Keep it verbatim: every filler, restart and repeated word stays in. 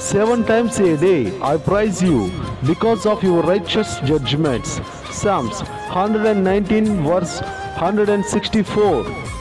Seven times a day I praise you because of your righteous judgments. Psalms one hundred nineteen verse one hundred sixty-four.